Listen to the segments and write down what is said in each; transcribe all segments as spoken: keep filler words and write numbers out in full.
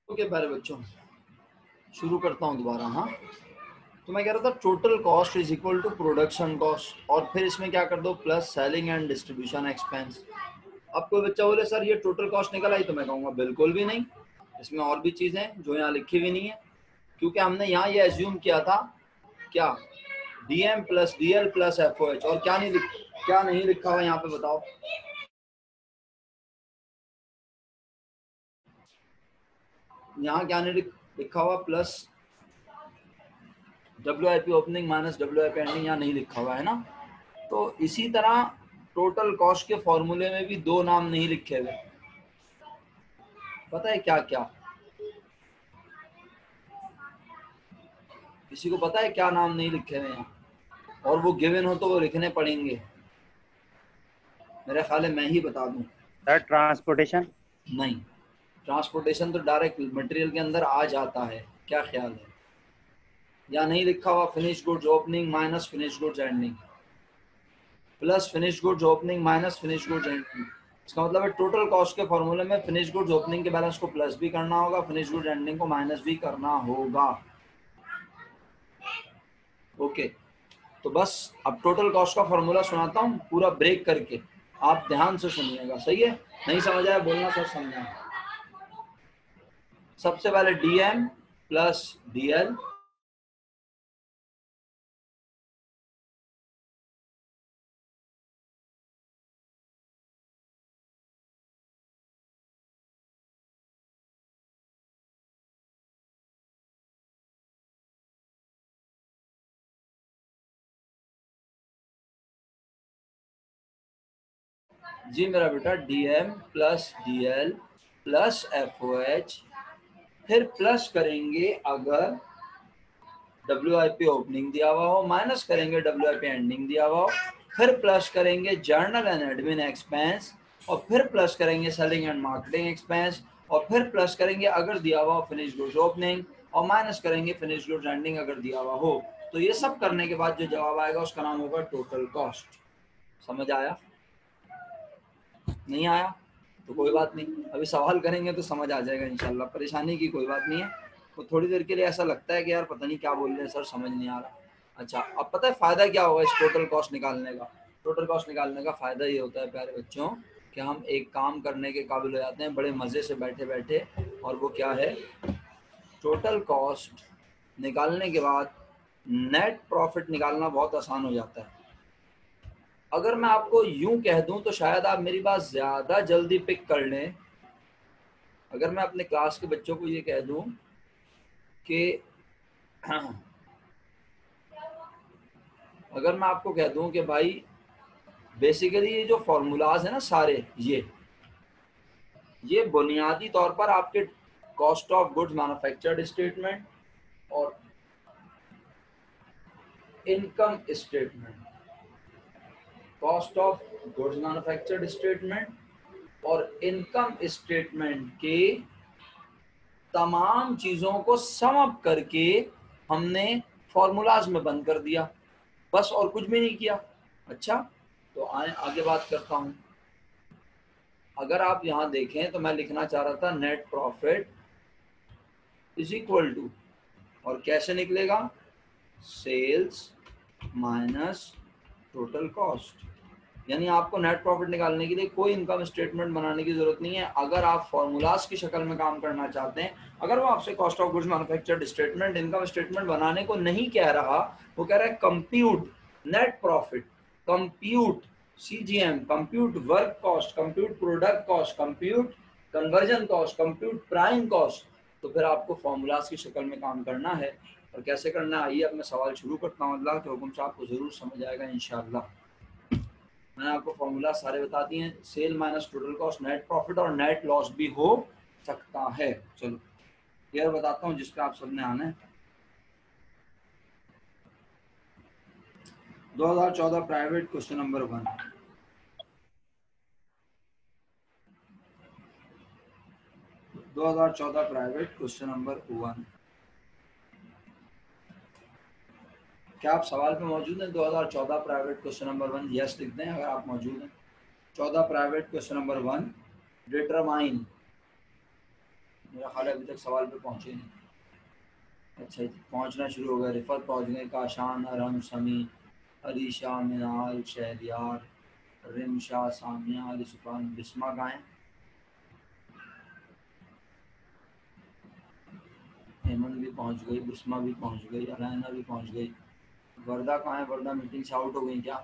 Okay प्यारे बच्चों, शुरू करता हूँ दोबारा। हाँ, तो मैं कह रहा था total cost is equal to production cost और फिर इसमें क्या कर दो plus selling and distribution expense. अब कोई बच्चा बोले सर ये टोटल कॉस्ट निकल आई, तो मैं कहूँगा बिल्कुल भी नहीं, इसमें और भी चीज़ें हैं जो यहाँ लिखी हुई नहीं है, क्योंकि हमने यहाँ ये एज्यूम किया था क्या D M plus D L plus F O H, और क्या नहीं लिख क्या नहीं लिखा हुआ यहाँ पे बताओ। यहाँ क्या नहीं लिखा हुआ, plus W I P opening minus W I P ending, यहाँ नहीं लिखा हुआ है ना। तो इसी तरह टोटल कॉस्ट के फॉर्मूले में भी दो नाम नहीं लिखे हुए, पता है क्या क्या? किसी को पता है क्या नाम नहीं लिखे हुए हैं? और वो गिवन हो तो वो लिखने पड़ेंगे, मेरे ख्याल है मैं ही बता दूं। Sir transportation? नहीं, ट्रांसपोर्टेशन तो डायरेक्ट मटेरियल के अंदर आ जाता है, क्या ख्याल है? या नहीं लिखा हुआ finish goods opening minus finish goods ending plus finish goods opening minus finish goods ending. इसका मतलब है टोटल कॉस्ट के फॉर्मूले में फिनिश गुड्स ओपनिंग के बैलेंस को प्लस भी करना होगा, फिनिश गुड्स एंडिंग को माइनस भी करना होगा। ओके, तो बस अब टोटल कॉस्ट का फॉर्मूला सुनाता हूँ पूरा ब्रेक करके, आप ध्यान से सुनिएगा, सही है? नहीं समझ आया बोलना सर समझा। सबसे पहले D M plus D L जी मेरा बेटा, D M plus D L plus F O H, फिर प्लस करेंगे अगर डब्ल्यू आई पी ओपनिंग दिया हुआ हो, माइनस करेंगे डब्ल्यू आई पी एंडिंग दिया हुआ हो, फिर प्लस करेंगे जर्नल एंड एडमिन एक्सपेंस, और फिर प्लस करेंगे सेलिंग एंड मार्केटिंग एक्सपेंस, और फिर प्लस करेंगे अगर दिया हुआ हो फिनिश गुड्स ओपनिंग, और माइनस करेंगे फिनिश गुड्स एंडिंग अगर दिया हुआ हो। तो ये सब करने के बाद जो जवाब आएगा उसका नाम होगा टोटल कॉस्ट। समझ आया? नहीं आया तो कोई बात नहीं, अभी सवाल करेंगे तो समझ आ जाएगा इंशाल्लाह, परेशानी की कोई बात नहीं है। तो थोड़ी देर के लिए ऐसा लगता है कि यार पता नहीं क्या बोल रहे हैं सर, समझ नहीं आ रहा। अच्छा, अब पता है फ़ायदा क्या होगा इस टोटल कॉस्ट निकालने का? टोटल कॉस्ट निकालने का फ़ायदा ये होता है प्यारे बच्चों कि हम एक काम करने के काबिल हो जाते हैं बड़े मज़े से बैठे बैठे, और वो क्या है, टोटल कॉस्ट निकालने के बाद नेट प्रॉफिट निकालना बहुत आसान हो जाता है। अगर मैं आपको यूं कह दूं तो शायद आप मेरी बात ज़्यादा जल्दी पिक कर लें। अगर मैं अपने क्लास के बच्चों को ये कह दूं कि अगर मैं आपको कह दूं कि भाई बेसिकली ये जो फॉर्मूलाज है ना सारे, ये ये बुनियादी तौर पर आपके cost of goods manufactured statement और income statement, cost of goods manufactured statement और इनकम स्टेटमेंट के तमाम चीज़ों को सम अप करके हमने फॉर्मूलाज में बंद कर दिया, बस और कुछ भी नहीं किया। अच्छा, तो आए आगे बात करता हूँ। अगर आप यहाँ देखें तो मैं लिखना चाह रहा था net profit is equal to, और कैसे निकलेगा, सेल्स माइनस टोटल कॉस्ट। यानी आपको नेट प्रॉफिट निकालने के लिए कोई इनकम स्टेटमेंट बनाने की जरूरत नहीं है। अगर आप फॉर्मूलाज की शक्ल में काम करना चाहते हैं, अगर वो आपसे cost of goods manufactured statement income statement बनाने को नहीं कह रहा, वो कह रहा है compute net profit, compute CGM, compute work cost, compute product cost, compute conversion cost, compute prime cost, तो फिर आपको फॉर्मूलाज की शक्ल में काम करना है। और कैसे करना है, आइए अब मैं सवाल शुरू करता हूँ। अल्लाह के हुक्म से आपको जरूर समझ आएगा इंशाअल्लाह। मैंने आपको फॉर्मूला सारे बता दिए हैं, sale minus total cost, net profit और नेट लॉस भी हो सकता है। चलो क्लियर बताता हूँ जिस पे आप सबने आना है। दो हज़ार चौदह प्राइवेट क्वेश्चन नंबर वन। दो हज़ार चौदह प्राइवेट क्वेश्चन नंबर वन। क्या आप सवाल पे मौजूद हैं? दो हज़ार चौदह private question number one, yes लिख दें अगर आप मौजूद हैं। चौदह private question number one, determine मेरा ख्याल है अभी तक सवाल पे पहुँचे नहीं। अच्छा जी, पहुँचना शुरू हो गया। रिफत पहुँच गए। काशान, अरम, समी, अलीशा, मिनाल, शहरियार, रिमशा, सामिया, अली सुफान, बिस्मा कहाँ है? हेमंत भी पहुँच गई, बिस्मा भी पहुँच गई, अलैना भी पहुँच गई। वर्दा कहाँ है? वर्दा मीटिंग से आउट हो गई क्या?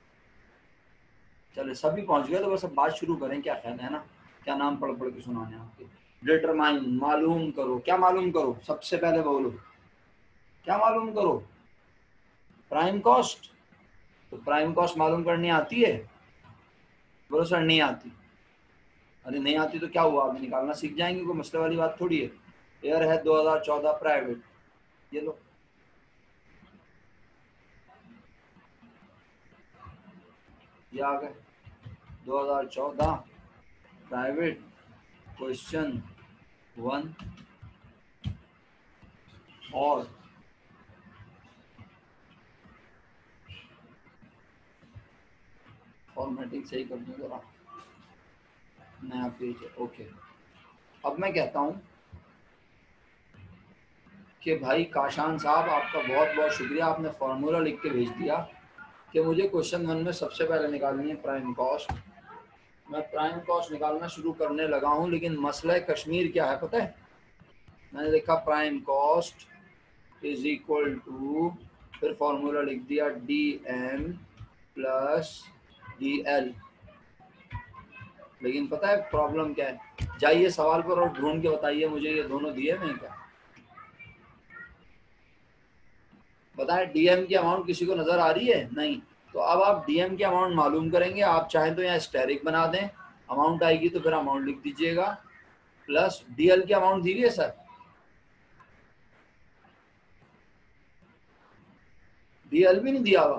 चले सभी पहुँच गए तो बस अब बात शुरू करें, क्या ख्याल है ना? क्या नाम पढ़ पढ़ के सुनाने आपके? डिटरमाइन, मालूम करो। क्या मालूम करो? सबसे पहले बोलो क्या मालूम करो? Prime cost. तो प्राइम कॉस्ट मालूम करनी आती है? बोलो सर नहीं आती। अरे नहीं आती तो क्या हुआ, आप निकालना सीख जाएंगे, कोई मसले वाली बात थोड़ी है। एयर है दो हज़ार चौदह प्राइवेट, ये लो। ये आ गए दो हज़ार चौदह प्राइवेट, क्वेश्चन वन और फॉर्मेटिंग सही कर दूँ जरा, नया पेज है। ओके, अब मैं कहता हूँ कि भाई काशान साहब आपका बहुत बहुत शुक्रिया, आपने फार्मूला लिख के भेज दिया कि मुझे क्वेश्चन वन में सबसे पहले निकालनी है प्राइम कॉस्ट। मैं प्राइम कॉस्ट निकालना शुरू करने लगा हूँ, लेकिन मसला कश्मीर क्या है पता है? मैंने लिखा prime cost is equal to, फिर फॉर्मूला लिख दिया D M plus D L. लेकिन पता है प्रॉब्लम क्या है? जाइए सवाल पर और ढूंढ के बताइए मुझे, ये दोनों दिए मैं क्या बताएं? डीएम की अमाउंट किसी को नजर आ रही है? नहीं। तो अब आप डीएम की अमाउंट मालूम करेंगे। आप चाहें तो यहाँ स्टेरिक बना दें, अमाउंट आएगी तो फिर अमाउंट लिख दीजिएगा, प्लस डीएल की अमाउंट दी हुई है सर, डीएल भी नहीं दिया हुआ,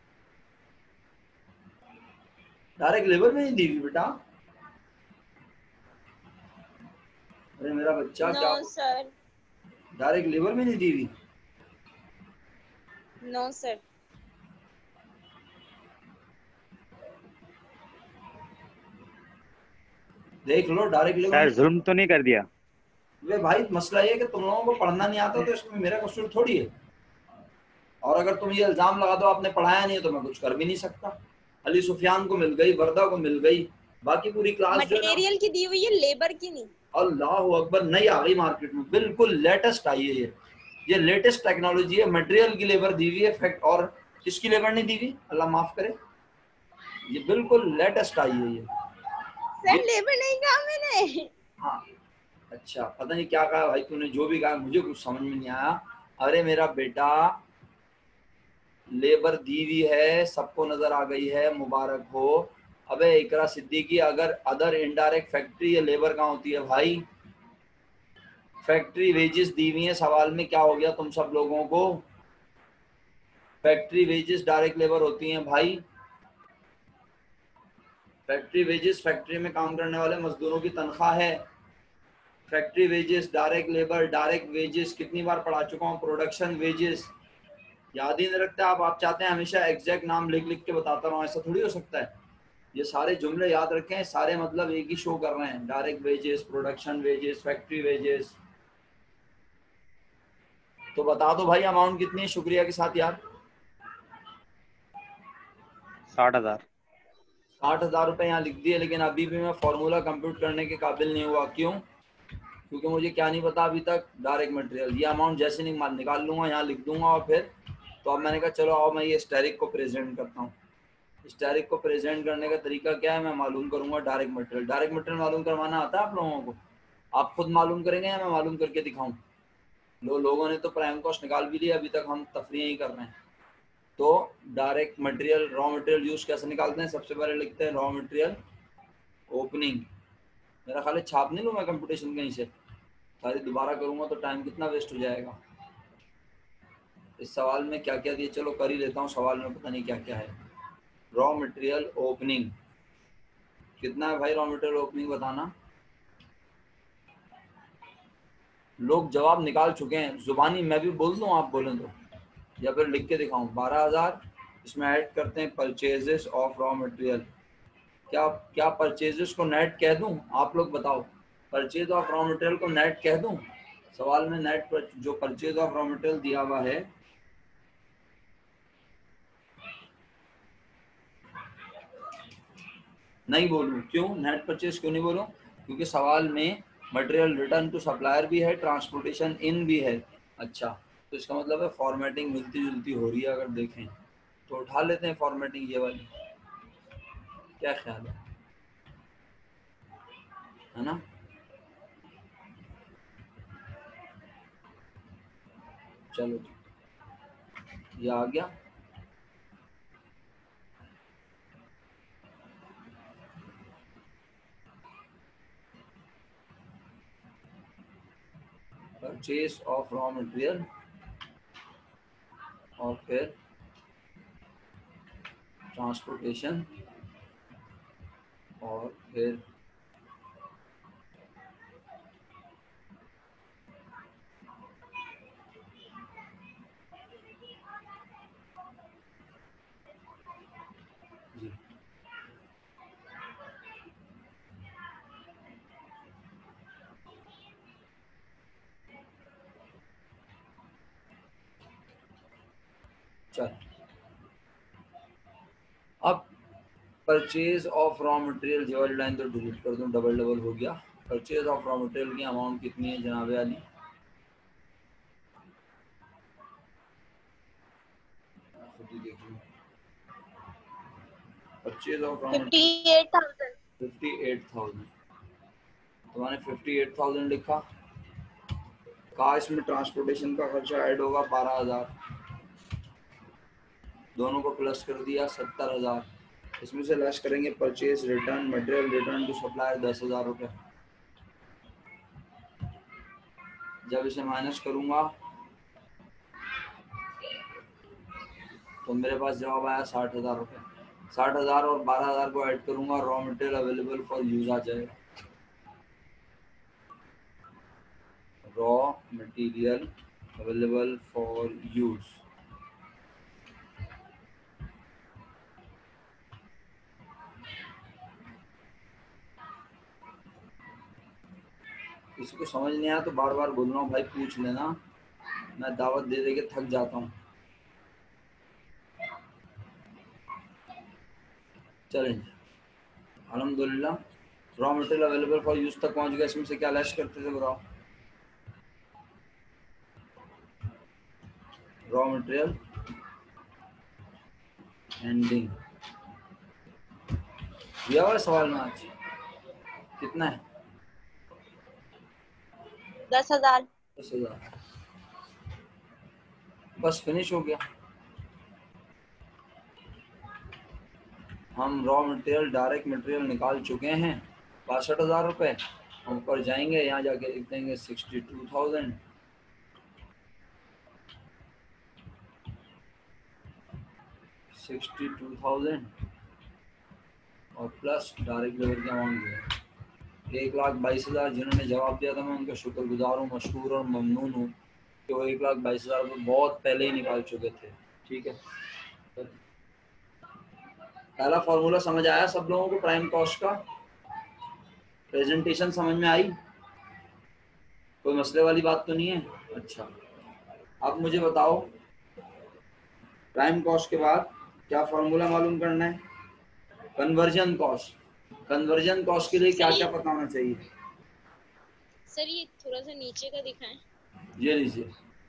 डायरेक्ट लेबर में नहीं दी हुई बेटा। अरे मेरा बच्चा नो क्या सर, डायरेक्ट लेबर में नहीं दी हुई? No sir. देख लो डायरेक्ट लेबर सर में। जुल्म तो नहीं कर दिया? वे भाई मसला ये है कि तुम लोगों को पढ़ना नहीं आता तो इसमें मेरा कसूर थोड़ी है। और अगर तुम ये इल्जाम लगा दो आपने पढ़ाया नहीं है तो मैं कुछ कर भी नहीं सकता। अली सुफियान को मिल गई, वर्दा को मिल गई, बाकी पूरी क्लास जो है ना। मटेरियल की दी हुई है, लेबर की नहीं। अल्लाह अकबर, नई आ गई मार्केट में, बिल्कुल लेटेस्ट आई है ये ये लेटेस्ट टेक्नोलॉजी है। मटेरियल की लेबर दी हुई है फैक्ट, और किसकी लेबर नहीं दी हुई? अल्लाह माफ करे, ये बिल्कुल लेटेस्ट आई है ये सर ये लेबर नहीं कहा मैंने। हाँ, अच्छा पता नहीं क्या कहा भाई तूने, जो भी कहा मुझे कुछ समझ में नहीं आया। अरे मेरा बेटा, लेबर दी हुई है, सबको नजर आ गई है, मुबारक हो। अबे इकरा सिद्दीकी, अगर अदर इनडायरेक्ट फैक्ट्री या लेबर कहाँ होती है भाई? फैक्ट्री वेजेस दी हुई है, सवाल में क्या हो गया तुम सब लोगों को? फैक्ट्री वेजेस डायरेक्ट लेबर होती हैं भाई। फैक्ट्री वेजेस फैक्ट्री में काम करने वाले मजदूरों की तनख्वाह है। Factory wages, direct labour, direct wages कितनी बार पढ़ा चुका हूँ, प्रोडक्शन वेजेस याद ही नहीं रखते आप। आप चाहते हैं हमेशा एग्जैक्ट नाम लिख लिख के बताता रहूं, ऐसा थोड़ी हो सकता है। ये सारे जुमले याद रखें, सारे मतलब एक ही शो कर रहे हैं, direct wages, production wages, factory wages. तो बता दो भाई अमाउंट कितनी है शुक्रिया के साथ यार? साठ हजार साठ हजार रुपये यहाँ लिख दिए, लेकिन अभी भी मैं फॉर्मूला कंप्यूट करने के काबिल नहीं हुआ। क्यों? क्योंकि मुझे क्या नहीं पता अभी तक डायरेक्ट मटेरियल। ये अमाउंट जैसे नहीं निकाल लूंगा, यहाँ लिख दूंगा और फिर तो अब मैंने कहा चलो आओ मैं ये स्टेरिक को प्रेजेंट करता हूँ। स्टेरिक को प्रेजेंट करने का तरीका क्या है, मैं मालूम करूंगा डायरेक्ट मटेरियल। डायरेक्ट मटेरियल मालूम करवाना आता है आप लोगों को? आप खुद मालूम करेंगे या मैं मालूम करके दिखाऊं? लो, लोगों ने तो प्राइम कॉस्ट निकाल भी लिया, अभी तक हम तफरीह ही कर रहे हैं। तो direct material, raw material use कैसे निकालते हैं? सबसे पहले लिखते हैं रॉ मटेरियल ओपनिंग। मेरा ख्याल है छाप नहीं लूँ मैं कंपटीशन कहीं से, सारी दोबारा करूंगा तो टाइम कितना वेस्ट हो जाएगा। इस सवाल में क्या क्या दिए, चलो कर ही लेता हूँ, सवाल में पता नहीं क्या क्या है। रॉ मटेरियल ओपनिंग कितना है भाई? रॉ मटेरियल ओपनिंग बताना। लोग जवाब निकाल चुके हैं, जुबानी मैं भी बोल दूं आप बोलें तो, या फिर लिख के दिखाऊं? बारह हजार, इसमें ऐड करते हैं परचेजेस ऑफ रॉ मटेरियल। क्या क्या परचेजेस को नेट कह दूं? आप लोग बताओ, परचेज ऑफ रॉ मटेरियल को नेट कह दूं? सवाल में नेट पर जो परचेज ऑफ रॉ मटेरियल दिया हुआ है, नहीं बोलूं? क्यों नेट परचेज क्यों नहीं बोलूं? क्योंकि सवाल में मटेरियल रिटर्न टू सप्लायर भी है, ट्रांसपोर्टेशन इन भी है। अच्छा, तो इसका मतलब है फॉर्मेटिंग मिलती जुलती हो रही है। अगर देखें तो उठा लेते हैं फॉर्मेटिंग ये वाली, क्या ख्याल है? है ना? चलो ये आ गया। परचेज ऑफ रॉ मटेरियल और फिर ट्रांसपोर्टेशन और फिर जी चल, अब परचेज ऑफ रॉ मटेरियल ये वाली लाइन तो डिलीट कर दूं, डबल डबल हो गया। परचेज ऑफ रॉ मटेरियल की अमाउंट कितनी है जनाब अली? खुद ही देख लो। Purchase of raw fifty material eight thousand fifty eight thousand. तुम्हारे फिफ्टी एट थाउजेंड लिखा, कहा इसमें ट्रांसपोर्टेशन का खर्चा ऐड होगा बारह हजार, दोनों को प्लस कर दिया सत्तर हजार, इसमें से लेस करेंगे purchase return material return to supplier दस हजार रुपये। जब इसे माइनस करूंगा तो मेरे पास जवाब आया साठ हजार रुपये। साठ हजार और बारह हजार को ऐड करूंगा, raw material available for use आ जाएगा। Raw material available for use, किसी को समझ नहीं आया तो बार बार बोल रहा हूँ भाई, पूछ लेना, मैं दावत दे दे के थक जाता हूँ। चलें, अल्हम्दुलिल्लाह raw material available for use तक पहुंच गया। इसमें से क्या लेस करते थे बताओ? रॉ मटेरियल एंडिंग दिया हुआ सवाल में आज कितना है? दस हजार दस हजार। बस फिनिश हो गया। हम रॉ मटेरियल डायरेक्ट मटेरियल निकाल चुके हैं बासठ हजार रुपये। हम ऊपर जाएंगे, यहाँ जाके लिख देंगे sixty two thousand, sixty two thousand और प्लस डायरेक्ट लेबर की अमाउंट है एक लाख बाईस हज़ार। जिन्होंने जवाब दिया था मैं उनका शुक्रगुजार हूँ, मशहूर और ममनून हूँ कि वो एक लाख बाईस हज़ार को बहुत पहले ही निकाल चुके थे। ठीक है, पहला फॉर्मूला समझ आया सब लोगों को? प्राइम कॉस्ट का प्रेजेंटेशन समझ में आई? कोई मसले वाली बात तो नहीं है? अच्छा, अब मुझे बताओ प्राइम कॉस्ट के बाद क्या फॉर्मूला मालूम करना है? Conversion cost. कन्वर्जन कॉस्ट के लिए क्या क्या पता होना चाहिए? सर ये थोड़ा सा नीचे का दिखाएं। ये लीजिए,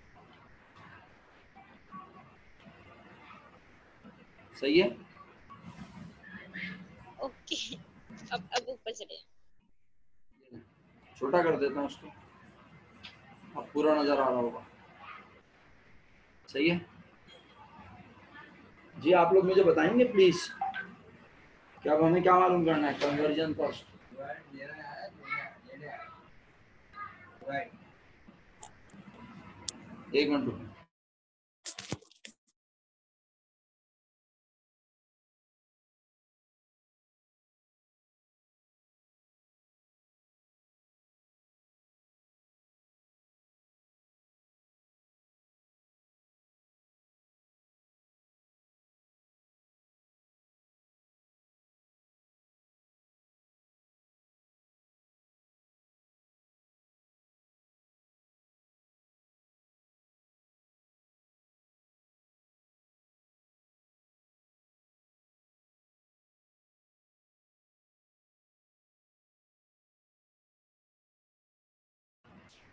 सही है? ओके, अब अब ऊपर चले। छोटा कर देता हूँ उसको, अब पूरा नजर आ रहा होगा। सही है जी? आप लोग मुझे बताएंगे प्लीज, क्या अब हमें क्या मालूम करना है? Conversion cost. एक मिनट रुको।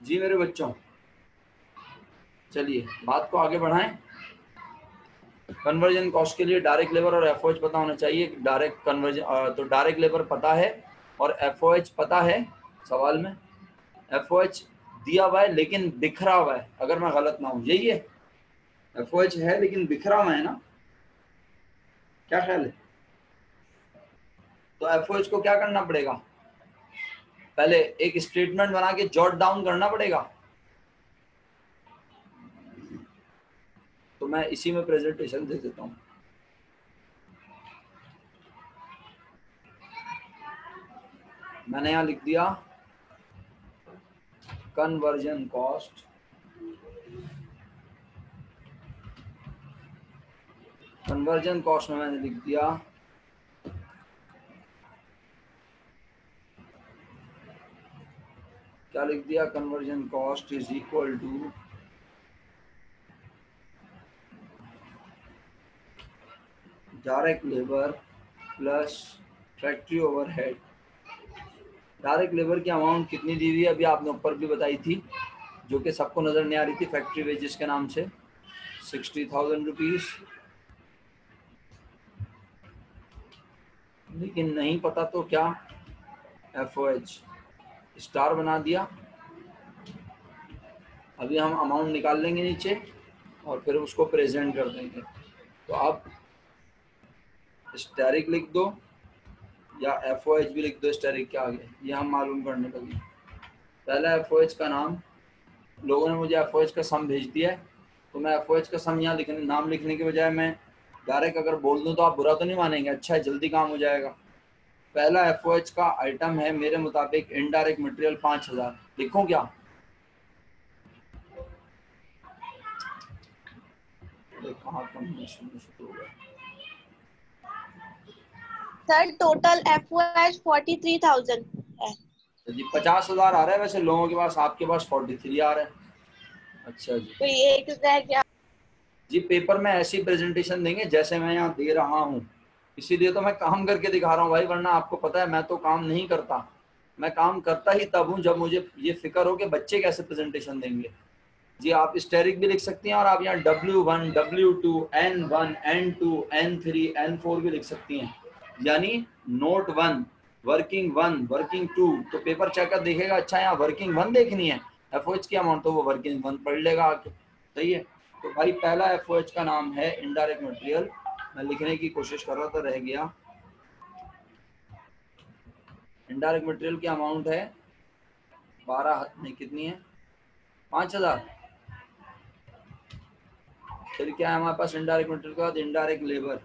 जी मेरे बच्चों, चलिए बात को आगे बढ़ाएं। कन्वर्जन कॉस्ट के लिए डायरेक्ट लेबर और एफओएच पता होना चाहिए। डायरेक्ट कन्वर्जन तो डायरेक्ट लेबर पता है और एफओएच पता है। सवाल में एफओएच दिया हुआ है लेकिन बिखरा हुआ है, अगर मैं गलत ना हूं, यही है। एफओएच है लेकिन बिखरा हुआ है ना, क्या ख्याल है? तो एफओएच को क्या करना पड़ेगा? पहले एक स्टेटमेंट बना के जॉट डाउन करना पड़ेगा। तो मैं इसी में प्रेजेंटेशन दे देता हूँ। मैंने यहाँ लिख दिया कन्वर्जन कॉस्ट, कन्वर्जन कॉस्ट में मैंने लिख दिया क्या लिख दिया, conversion cost is equal to direct labour plus factory overhead. Direct labour की अमाउंट कितनी दी हुई है अभी आपने ऊपर भी बताई थी, जो कि सबको नजर नहीं आ रही थी, फैक्ट्री वेजेस के नाम से सिक्सटी थाउजेंड रुपीज। लेकिन नहीं पता तो क्या, एफ ओ एच स्टार बना दिया। अभी हम अमाउंट निकाल लेंगे नीचे और फिर उसको प्रेजेंट कर देंगे। तो आप स्टैरिक लिख दो या एफ ओ एच भी लिख दो स्टैरिक के आगे, ये हम मालूम करने लगे। पहला एफ ओ एच का नाम, लोगों ने मुझे एफ ओ एच का सम भेज दिया है, तो मैं एफ ओ एच का सम यहाँ लिखने, नाम लिखने के बजाय मैं डायरेक्ट अगर बोल दूँ तो आप बुरा तो नहीं मानेंगे? अच्छा है, जल्दी काम हो जाएगा। पहला एफ ओ एच का आइटम है मेरे मुताबिक इनडायरेक्ट मटेरियल पाँच हजार। लिखूं क्या? कहाँ कम्बिनेशन शुरू हो गया? Sir total F O H forty three thousand है जी, पचास हजार आ रहा है वैसे लोगों के पास, आपके पास फोर्टी थ्री आ रहा है। अच्छा जी, तो ये एक रह गया। जी पेपर में ऐसी प्रेजेंटेशन देंगे जैसे मैं यहाँ दे रहा हूँ, इसीलिए तो मैं काम करके दिखा रहा हूँ भाई, वरना आपको पता है मैं तो काम नहीं करता। मैं काम करता ही तब हूँ जब मुझे ये फिक्र हो कि बच्चे कैसे प्रेजेंटेशन देंगे। जी आप स्टेरिक भी लिख सकती हैं और आप यहाँ W one, W two, N one, N two, N three, N four भी लिख सकती हैं। यानी note one, working one, working two, तो पेपर चेकर देखेगा अच्छा यहाँ वर्किंग वन देखनी है एफओएच की अमाउंट, तो वो वर्किंग वन पढ़ लेगा आके। सही है। तो भाई पहला एफओएच का नाम है इनडायरेक्ट मटेरियल, मैं लिखने की कोशिश कर रहा था, रह गया। इनडायरेक्ट मटेरियल की अमाउंट है बारह, नहीं कितनी है, पाँच हजार। फिर क्या है हमारे पास इनडायरेक्ट मटेरियल के बाद? इनडायरेक्ट लेबर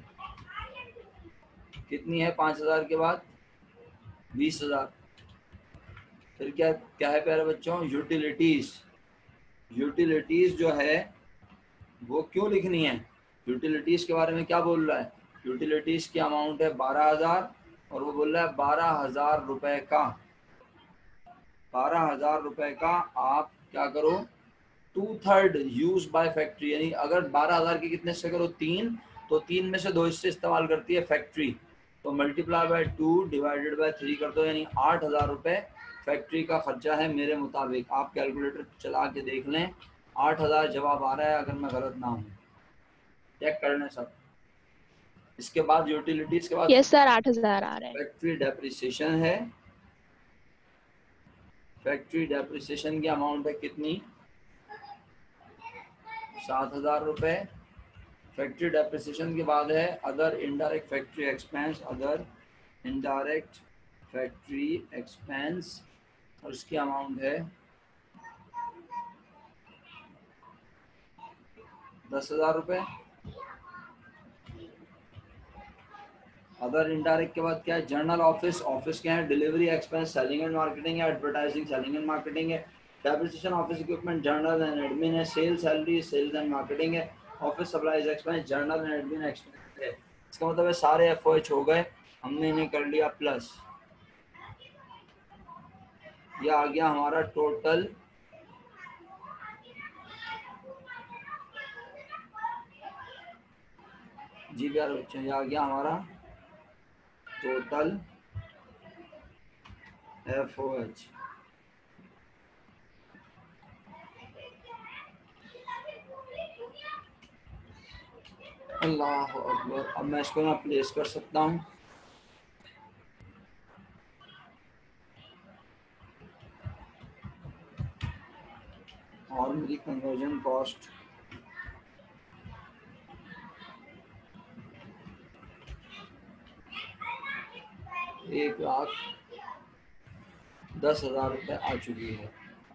कितनी है पाँच हजार के बाद? बीस हजार। फिर क्या क्या है प्यारे बच्चों? यूटिलिटीज। यूटिलिटीज जो है वो क्यों लिखनी है? यूटिलिटीज के बारे में क्या बोल रहा है? यूटिलिटीज की अमाउंट है बारह हजार और वो बोल रहा है बारह हजार रुपए का, बारह हजार रुपए का आप क्या करो, two third use by factory, यानी अगर बारह हजार के कितने से करो, तीन, तो तीन में से दो हिस्से इस्तेमाल करती है फैक्ट्री, तो multiply by two divided by three कर दो, यानी आठ हजार रुपए फैक्ट्री का खर्चा है मेरे मुताबिक। आप कैलकुलेटर चला के देख लें, आठ हजार जवाब आ रहा है अगर मैं गलत ना हूँ, चेक कर लें सब। इसके बाद यूटिलिटीज के बाद यस सर आठ हजार आ रहा है। फैक्ट्री डेप्रिसिएशन है। फैक्ट्री डेप्रिसिएशन की अमाउंट है कितनी? सात हजार रुपए। फैक्ट्री डेप्रिसिएशन के बाद है other indirect factory expense, other indirect factory expense, और उसकी अमाउंट है दस हजार रुपये। अदर इनडायरेक्ट के बाद क्या है? जर्नल ऑफिस, ऑफिस क्या है? Delivery expense, selling and marketing है, एडवर्टाइजिंग, सेलिंग एंड मार्केटिंग है, depreciation office equipment, general and admin है, sale salary, sales and marketing है, office supplies expense, general and admin expense है। इसका मतलब है सारे एफ ओ एच हो गए, हमने इन्हें कर लिया प्लस, यह आ गया हमारा टोटल जी प्यारे बच्चों, यह आ गया हमारा टोटल एफ ओ एच। अल्लाह अकबर। अब मैं इसको यहाँ प्लेस कर सकता हूँ। और मेरी कन्वर्जन कॉस्ट एक लाख दस हजार रुपये आ चुकी है।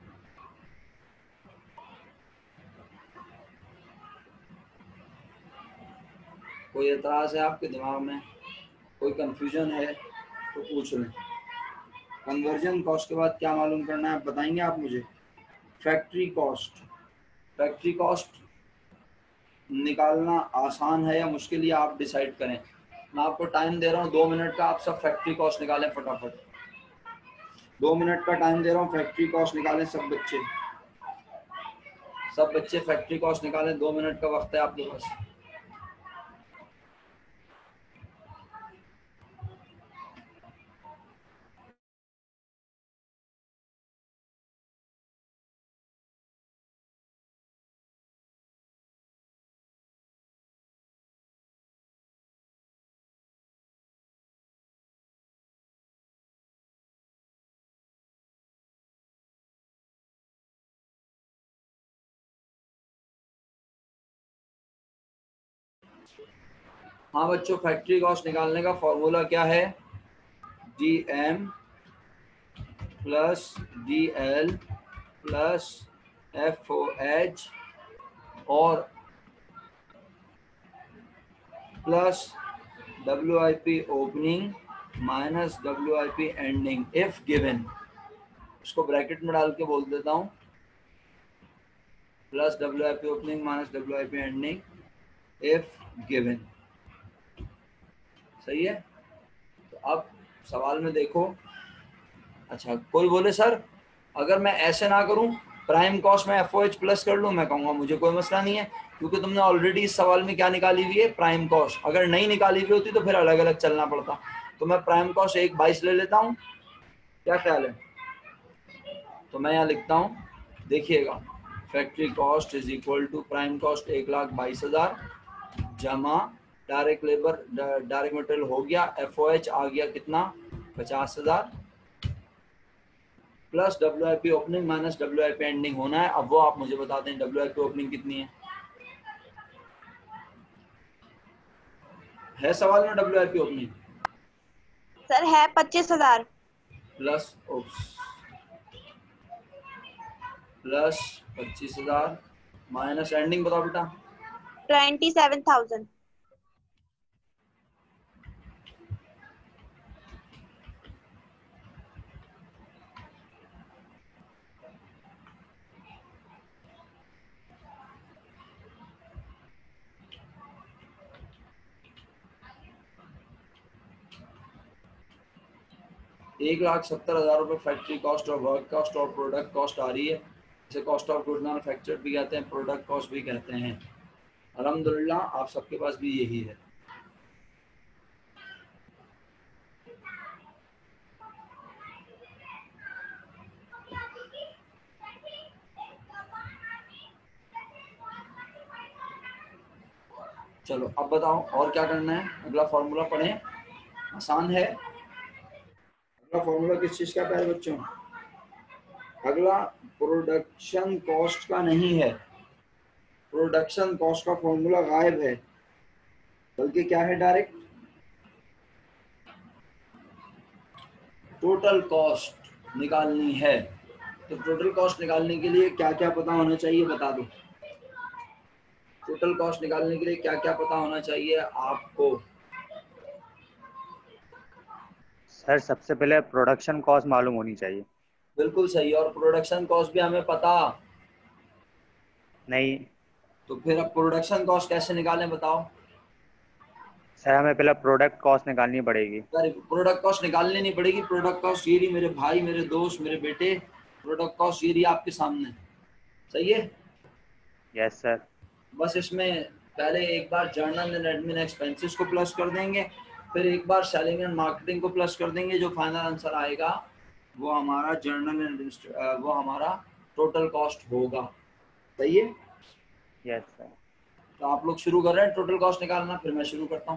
कोई एतराज़ है आपके दिमाग में, कोई कंफ्यूजन है तो पूछ लें। कन्वर्जन कॉस्ट के बाद क्या मालूम करना है बताएंगे आप मुझे? Factory cost. फैक्ट्री कॉस्ट निकालना आसान है या मुश्किल, ये आप डिसाइड करें। मैं आपको टाइम दे रहा हूँ दो मिनट का, आप सब फैक्ट्री कॉस्ट निकालें फटाफट। दो मिनट का टाइम दे रहा हूँ, फैक्ट्री कॉस्ट निकालें सब बच्चे, सब बच्चे फैक्ट्री कॉस्ट निकालें। दो मिनट का वक्त है आपके पास। हाँ बच्चों, फैक्ट्री कॉस्ट निकालने का फॉर्मूला क्या है? D M plus D L plus F O H और plus W I P opening minus W I P ending if given. इसको ब्रैकेट में डाल के बोल देता हूँ, plus W I P opening minus W I P ending if given. सही है? तो अब सवाल में देखो। अच्छा, कोई बोले सर अगर मैं ऐसे ना करूं, प्राइम कॉस्ट में एफ ओ एच प्लस कर लूं, मैं कहूँगा मुझे कोई मसला नहीं है, क्योंकि तुमने ऑलरेडी इस सवाल में क्या निकाली हुई है? Prime cost. अगर नहीं निकाली हुई होती तो फिर अलग अलग चलना पड़ता। तो मैं प्राइम कॉस्ट एक बाईस ले लेता हूँ, क्या ख्याल है? तो मैं यहाँ लिखता हूँ, देखिएगा, factory cost is equal to prime cost एक लाख बाईस हजार जमा डायरेक्ट लेबर डायरेक्ट मटेरियल हो गया, एफ ओ एच आ गया कितना? पचास हजार plus W I P opening minus W I P ending होना है। अब वो आप मुझे बता दें डब्ल्यू आई पी ओपनिंग कितनी है? है सवाल में W I P opening? Sir है पच्चीस हजार। प्लस प्लस पच्चीस हजार माइनस एंडिंग बताओ बेटा। Twenty seven thousand. एक लाख सत्तर हजार रुपये फैक्ट्री कॉस्ट और वर्क कॉस्ट और प्रोडक्ट कॉस्ट आ रही है। इसे कॉस्ट ऑफ गुड मैन्युफैक्चर्ड भी कहते हैं, प्रोडक्ट कॉस्ट भी कहते हैं। अल्हम्दुलिल्लाह आप सबके पास भी यही है। चलो अब बताओ और क्या करना है? अगला फॉर्मूला पढ़ें, आसान है। अगला फॉर्मूला किस चीज का है बच्चों? अगला प्रोडक्शन कॉस्ट का नहीं है, प्रोडक्शन कॉस्ट का फॉर्मूला गायब है, बल्कि क्या है? डायरेक्ट टोटल कॉस्ट निकालनी है। तो टोटल कॉस्ट निकालने के लिए क्या क्या पता होना चाहिए बता दो। टोटल कॉस्ट निकालने के लिए क्या क्या पता होना चाहिए आपको? सर सबसे पहले प्रोडक्शन कॉस्ट मालूम होनी चाहिए। बिल्कुल सही। और प्रोडक्शन कॉस्ट भी हमें पता नहीं तो फिर अब प्रोडक्शन कॉस्ट कैसे निकालें बताओ? सर, हमें पहले प्रोडक्ट कॉस्ट निकालनी पड़ेगी। अरे प्रोडक्ट कॉस्ट निकालनी नहीं पड़ेगी। प्रोडक्ट कॉस्ट ये रही मेरे भाई, मेरे दोस्त, मेरे बेटे, प्रोडक्ट कॉस्ट ये रही आपके सामने। सही है? Yes sir. बस इसमें पहले एक बार जर्नल एंड एडमिन एक्सपेंसेस को प्लस कर देंगे, फिर एक बार सेलिंग एंड मार्केटिंग को प्लस कर देंगे। जो फाइनल आंसर आएगा वो हमारा जर्नल एंड वो हमारा टोटल कॉस्ट होगा। सही है? Yes sir. तो आप लोग शुरू कर रहे हैं टोटल कॉस्ट निकालना, फिर मैं शुरू करता हूँ।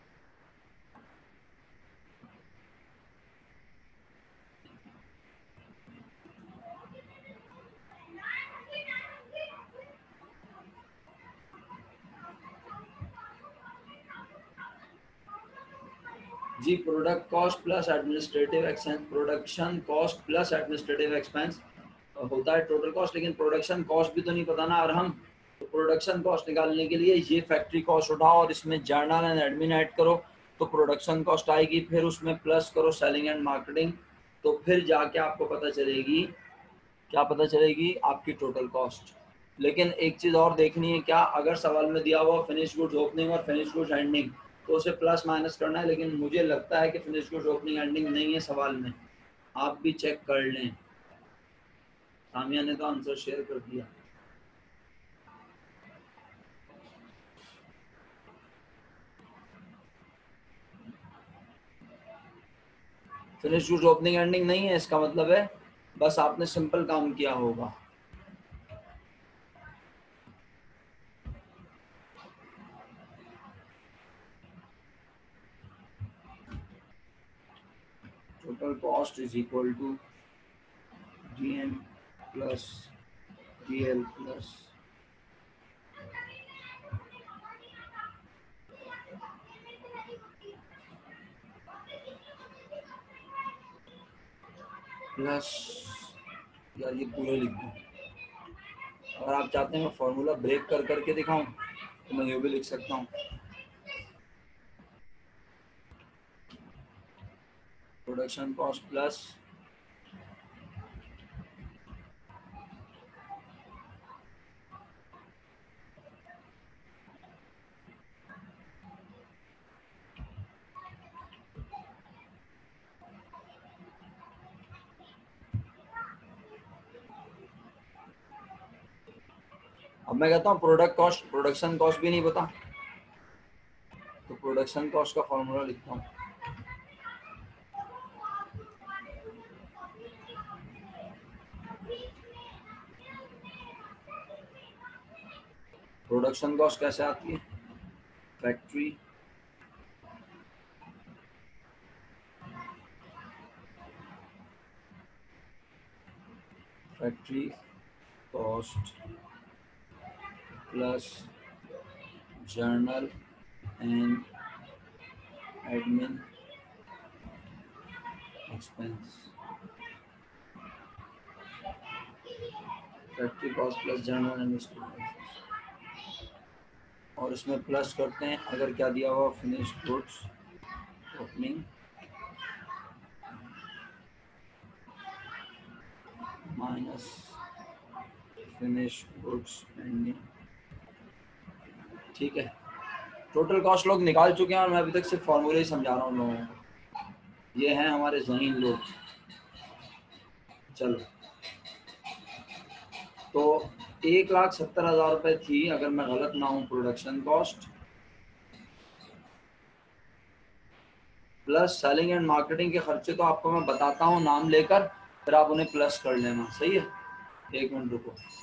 जी product cost plus administrative expense, production cost plus administrative expense होता है टोटल कॉस्ट, लेकिन प्रोडक्शन कॉस्ट भी तो नहीं पता ना। और हम तो प्रोडक्शन कॉस्ट निकालने के लिए ये फैक्ट्री कॉस्ट उठाओ और इसमें जर्नल एंड एडमिन ऐड करो तो प्रोडक्शन कॉस्ट आएगी, फिर उसमें प्लस करो सेलिंग एंड मार्केटिंग, तो फिर जाके आपको पता चलेगी, क्या पता चलेगी आपकी टोटल कॉस्ट। लेकिन एक चीज़ और देखनी है, क्या अगर सवाल में दिया हुआ फिनिश गुड्स ओपनिंग और फिनिश गुड्स एंडिंग तो उसे प्लस माइनस करना है, लेकिन मुझे लगता है कि फिनिश गुड्स ओपनिंग एंडिंग नहीं है सवाल में, आप भी चेक कर लें। सामिया ने तो आंसर शेयर कर दिया। फिनिश गुड्स ओपनिंग एंडिंग नहीं है, इसका मतलब है बस आपने सिंपल काम किया होगा। Total cost is equal to D M plus D L plus plus, यार ये पूरे लिख दूँ, अगर आप चाहते हैं मैं फॉर्मूला ब्रेक कर करके दिखाऊं तो मैं ये भी लिख सकता हूँ। प्रोडक्शन कॉस्ट प्लस अब मैं कहता हूँ प्रोडक्ट कॉस्ट, प्रोडक्शन कॉस्ट भी नहीं पता तो प्रोडक्शन कॉस्ट का फॉर्मूला लिखता हूँ। प्रोडक्शन कॉस्ट कैसे आती है, factory factory cost plus general and admin expense, factory cost plus general and expense, और इसमें प्लस करते हैं अगर क्या दिया हुआ finished goods opening minus finished goods ending. ठीक है, टोटल कॉस्ट लोग निकाल चुके हैं और मैं अभी तक सिर्फ फॉर्मूले ही समझा रहा हूँ लोगों को, ये हैं हमारे ज़हीन लोग। चलो, तो एक लाख सत्तर हज़ार रुपये थी अगर मैं गलत ना हूँ production cost, plus selling and marketing के खर्चे तो आपको मैं बताता हूँ नाम लेकर, फिर आप उन्हें प्लस कर लेना, सही है। एक मिनट रुको।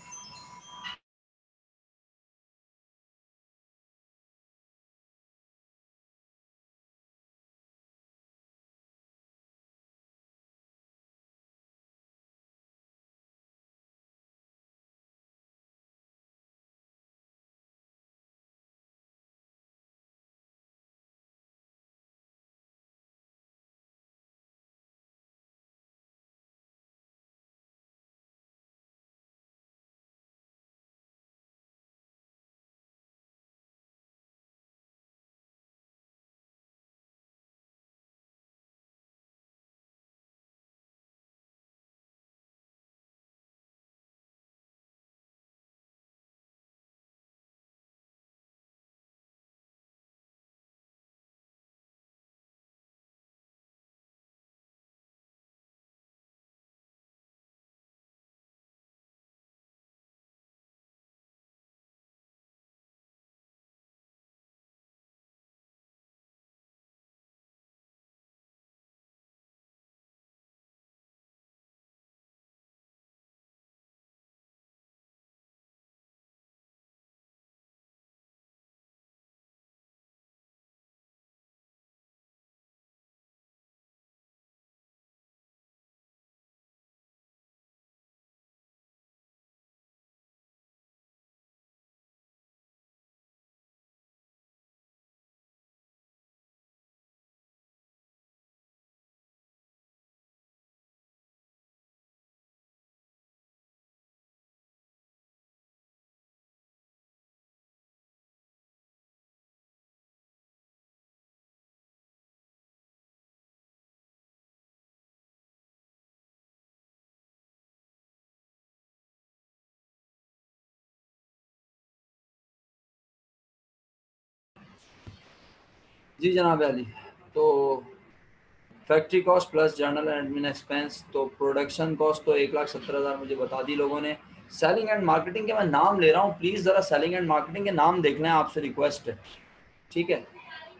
जी जनाब अली, तो factory cost plus general and admin expense, तो प्रोडक्शन कॉस्ट तो एक लाख सत्तर हज़ार मुझे बता दी लोगों ने। सेलिंग एंड मार्केटिंग के मैं नाम ले रहा हूँ, प्लीज़ ज़रा सेलिंग एंड मार्केटिंग के नाम देख लें, आपसे रिक्वेस्ट है, ठीक है।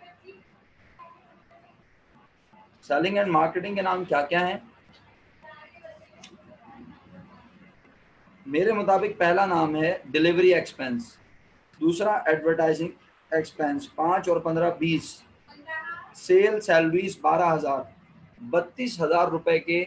सेलिंग एंड मार्केटिंग के नाम क्या क्या हैं? मेरे मुताबिक पहला नाम है डिलीवरी एक्सपेंस, दूसरा एडवर्टाइजिंग एक्सपेंस पाँच और पंद्रह बीस, सेल सैलरीज बारह हजार, बत्तीस हजार रुपए के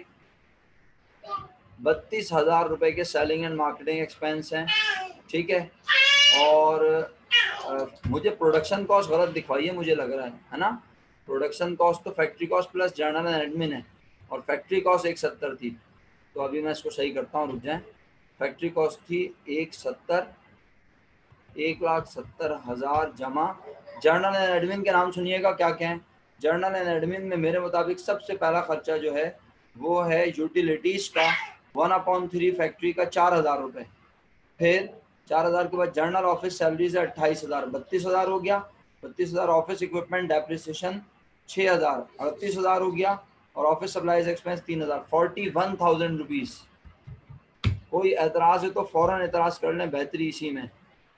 बत्तीस हजार रुपए के सेलिंग एंड मार्केटिंग एक्सपेंस हैं, ठीक है। और आ, मुझे प्रोडक्शन कॉस्ट गलत दिखवाई है, मुझे लग रहा है है ना। प्रोडक्शन कॉस्ट तो factory cost plus general and admin है, और फैक्ट्री कॉस्ट एक सत्तर थी, तो अभी मैं इसको सही करता हूँ, रुक जाएं। फैक्ट्री कॉस्ट थी एक सत्तर, एक लाख सत्तर हजार जमा जर्नल एंड एडमिन के नाम सुनिएगा क्या क्या है। जर्नल एंड एडमिन में मेरे मुताबिक सबसे पहला खर्चा जो है वो है यूटिलिटीज का वन अपॉन थ्री फैक्ट्री का चार हजार रुपये, फिर चार हजार के बाद जर्नल ऑफिस सैलरीज है अट्ठाईस हजार, बत्तीस हजार हो गया। बत्तीस हजार ऑफिस इक्विपमेंट डेप्रिसिएशन छः हजार, अड़तीस हजार हो गया। और ऑफिस सप्लाईज एक्सपेंस तीन हजार, फोर्टी वन थाउजेंड रुपीज। कोई एतराज है तो फौरन एतराज कर लें, बेहतरी इसी में।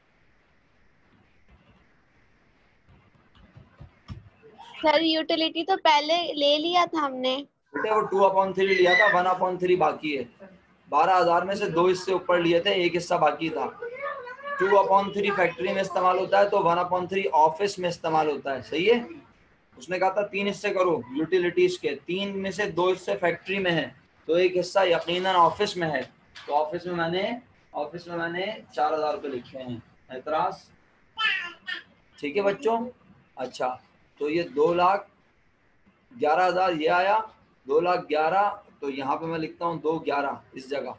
सर यूटिलिटी तो पहले ले लिया था हमने। बेटे वो टू अपॉन थ्री लिया था, वन अपॉन थ्री बाकी है। बारह हजार में से दो हिस्से ऊपर लिए थे, एक हिस्सा बाकी था। टू अपॉन थ्री फैक्ट्री में इस्तेमाल होता है, तो वन अपॉन थ्री ऑफिस में इस्तेमाल होता है, सही है। उसने कहा था तीन हिस्से करो यूटिलिटीज के, तीन में से दो हिस्से फैक्ट्री में है, तो एक हिस्सा यकीनन ऑफिस में है। तो ऑफिस में मैंने ऑफिस में मैंने चार हजार रुपये लिखे हैं, एतराज? ठीक है बच्चों। अच्छा, तो ये दो लाख ग्यारह हजार ये आया, दो लाख ग्यारह, तो यहाँ पे मैं लिखता हूँ दो ग्यारह इस जगह,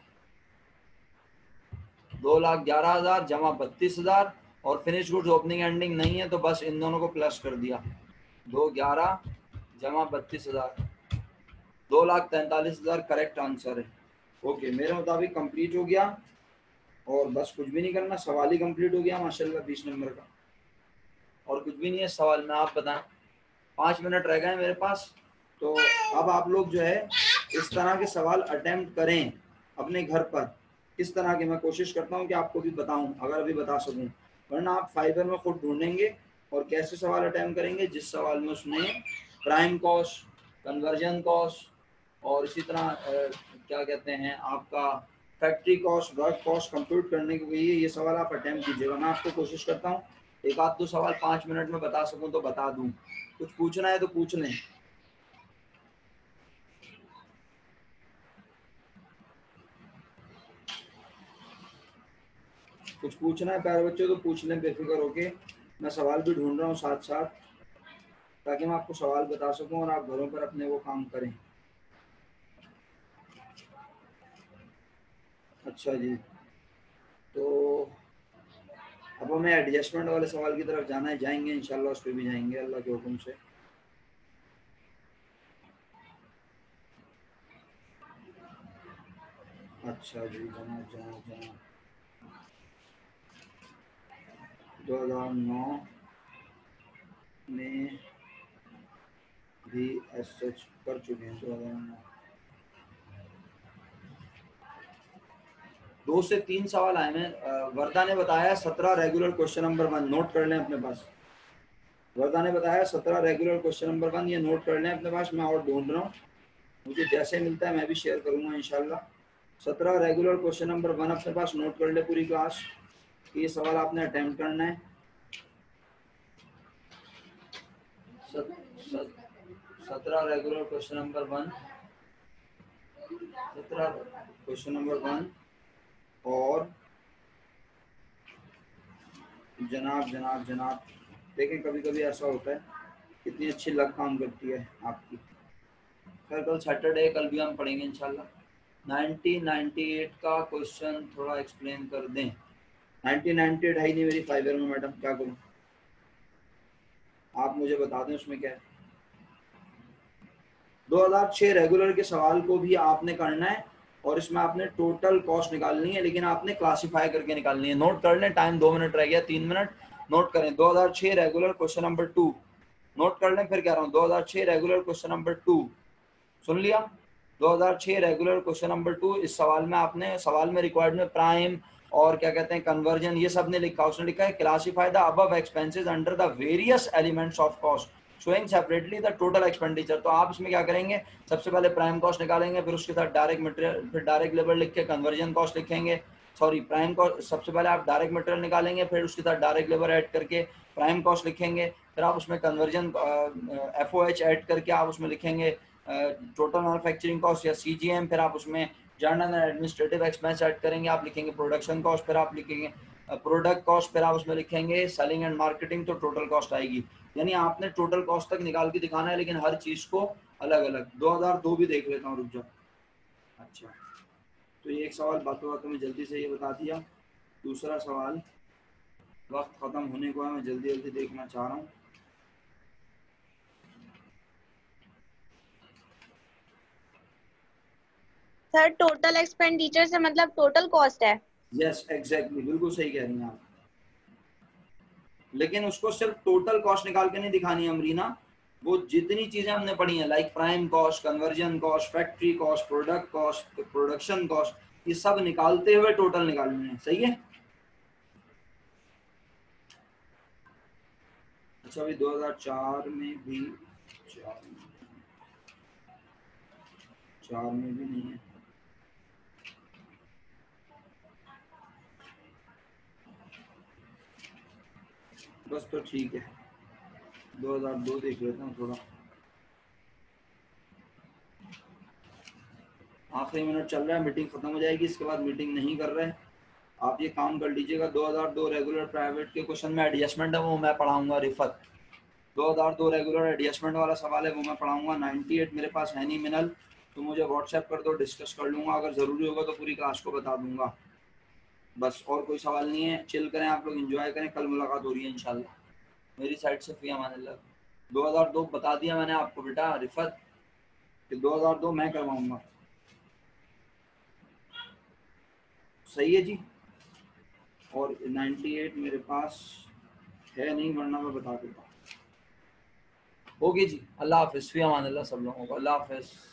दो लाख ग्यारह हजार जमा बत्तीस हजार, और फिनिश गुड्स ओपनिंग एंडिंग नहीं है तो बस इन दोनों को प्लस कर दिया, दो ग्यारह जमा बत्तीस हजार, दो लाख तैंतालीस हजार करेक्ट आंसर है। ओके, मेरे मुताबिक कंप्लीट हो गया, और बस कुछ भी नहीं करना, सवाल ही कंप्लीट हो गया माशाल्लाह बीस नंबर का, और कुछ भी नहीं है सवाल में। आप बताएं, पाँच मिनट रह गए मेरे पास, तो अब आप लोग जो है इस तरह के सवाल अटेम्प्ट करें अपने घर पर। किस तरह के, मैं कोशिश करता हूं कि आपको भी बताऊं अगर अभी बता सकूं, वरना आप फाइबर में खुद ढूंढेंगे और कैसे सवाल अटेम्प्ट करेंगे जिस सवाल में उसने प्राइम कॉस्ट, कन्वर्जन कॉस्ट, और इसी तरह आ, क्या कहते हैं आपका factory cost, work cost compute करने के लिए ये सवाल आप अटेम्प्ट कीजिएगा। मैं आपको कोशिश करता हूँ एक आध दो सवाल पाँच मिनट में बता सकूं तो बता दूं। कुछ पूछना है तो पूछ लें। कुछ पूछना है प्यारे बच्चों तो पूछ लें बेफिक्र होके। मैं सवाल भी ढूंढ रहा हूँ साथ साथ, ताकि मैं आपको सवाल बता सकूं और आप घरों पर अपने वो काम करें। अच्छा जी, तो अब हमें एडजस्टमेंट वाले सवाल की तरफ जाना है, जाएंगे इंशाल्लाह, उस पर भी जाएंगे अल्लाह के हुक्म से। अच्छा जी, जनाब जनाब जनाब दो हजार नौ में भी एस सच कर चुके हैं। दो हजार नौ दो से तीन सवाल आए हैं। वर्दा ने बताया सत्रह regular question number one, note कर लें अपने पास। वर्दा ने बताया सत्रह रेगुलर क्वेश्चन नंबर वन, ये नोट कर लें अपने पास। मैं और ढूंढ रहा हूँ, मुझे जैसे मिलता है मैं भी शेयर करूंगा इंशाल्लाह। सत्रह रेगुलर क्वेश्चन नंबर वन अपने पास नोट कर ले पूरी क्लास, ये सवाल आपने अटेम्प्ट करना है। सत्रह रेगुलर क्वेश्चन नंबर वन, सत्रह क्वेश्चन नंबर वन, और जनाब जनाब जनाब देखें, कभी कभी ऐसा होता है, कितनी अच्छी लक काम करती है आपकी। खैर कल सैटरडे, कल भी हम पढ़ेंगे इंशाल्लाह। नाइनटीन नाइंटी एट का क्वेश्चन थोड़ा एक्सप्लेन कर दें। नाइनटीन नाइंटी एट है ही नहीं मेरी फाइबर में मैडम, क्या करूं, आप मुझे बता दें उसमें क्या है। दो हज़ार छह रेगुलर के सवाल को भी आपने करना है, और इसमें आपने टोटल कॉस्ट निकालनी है, लेकिन आपने क्लासिफाई करके निकालनी है। नोट कर लें, टाइम दो मिनट रह गया, तीन मिनट, नोट करें। दो हज़ार छह regular question number two, note कर लें, फिर कह रहा हूँ दो हज़ार छह रेगुलर क्वेश्चन नंबर टू, सुन लिया, दो हज़ार छह रेगुलर क्वेश्चन नंबर टू। इस सवाल में आपने, सवाल में रिक्वायर्ड में प्राइम और क्या कहते हैं कन्वर्जन, ये सब ने लिखा। उसने लिखा है classify the above expenses under the various elements of cost showing separately the total expenditure. तो आप इसमें क्या करेंगे, सबसे पहले प्राइम कॉस्ट निकालेंगे, फिर उसके साथ डायरेक्ट मटेरियल, फिर डायरेक्ट लेबर लिख के कन्वर्जन कॉस्ट लिखेंगे, सॉरी प्राइम कॉस्ट, सबसे पहले आप डायरेक्ट मटेरियल निकालेंगे, फिर उसके साथ डायरेक्ट लेबर ऐड करके प्राइम कॉस्ट लिखेंगे, फिर आप उसमें conversion F O H add करके आप उसमें लिखेंगे टोटल मैन्युफैक्चरिंग कॉस्ट या सी जी एम, फिर आप उसमें general and administrative expense add करेंगे, आप लिखेंगे प्रोडक्शन कॉस्ट, फिर आप लिखेंगे प्रोडक्ट कॉस्ट, फिर आप उसमें लिखेंगे सेलिंग एंड मार्केटिंग, तो टोटल कॉस्ट आएगी। यानी आपने टोटल कॉस्ट तक निकाल के दिखाना है, लेकिन हर चीज को अलग अलग। दो हज़ार दो भी देख लेता हूँ, रुक जाओ। अच्छा, तो ये एक सवाल बातों बातों में जल्दी से ये बता दिया। दूसरा सवाल, वक्त खत्म होने को है, मैं जल्दी जल्दी देखना चाह रहा हूँ। सर टोटल एक्सपेंडिचर से मतलब टोटल कॉस्ट है। यस एग्जैक्टली, बिल्कुल सही कह रही हैं आप, लेकिन उसको सिर्फ टोटल कॉस्ट निकाल के नहीं दिखानी है अमरीना, वो जितनी चीजें हमने पढ़ी हैं like prime cost, conversion cost, factory cost, product cost, production cost, ये सब निकालते हुए टोटल निकालनी है। सही है। अच्छा, अभी दो हज़ार चार में भी, चार में, चार में भी नहीं है, बस तो ठीक है, दो हज़ार दो देख लेता हूँ थोड़ा। आखिरी मिनट चल रहा है, मीटिंग खत्म हो जाएगी, इसके बाद मीटिंग नहीं कर रहे हैं। आप ये काम कर लीजिएगा, दो हज़ार दो रेगुलर प्राइवेट के क्वेश्चन में एडजस्टमेंट है वो मैं पढ़ाऊंगा। रिफत दो हज़ार दो रेगुलर एडजस्टमेंट वाला सवाल है वो मैं पढ़ाऊंगा। अट्ठानवे मेरे पास है नहीं मिनल, तो मुझे व्हाट्सएप कर दो, डिस्कस कर लूंगा, अगर ज़रूरी होगा तो पूरी क्लास को बता दूंगा। बस और कोई सवाल नहीं है, चिल करें आप लोग, एंजॉय करें, कल मुलाकात हो रही है इंशाल्लाह। मेरी साइड से फी अमानिल्लाह। दो हज़ार दो बता दिया मैंने आपको बेटा रिफत कि दो हज़ार दो मैं करवाऊंगा। सही है जी। और अट्ठानवे मेरे पास है नहीं, वरना मैं बता देता। ओके जी, अल्लाह हाफिज़, फी अमानिल्लाह सब लोगों को, अल्लाह हाफिज़।